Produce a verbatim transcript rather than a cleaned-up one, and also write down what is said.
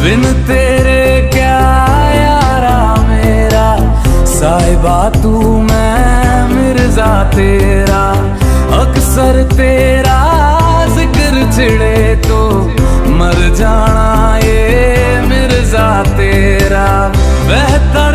बिन तेरे क्या यारा मेरा, साहिबा तू मैं मिर्जा तेरा। अक्सर तेरा जिक्र छिड़े तो मर जाना ये मिर्जा तेरा। बहता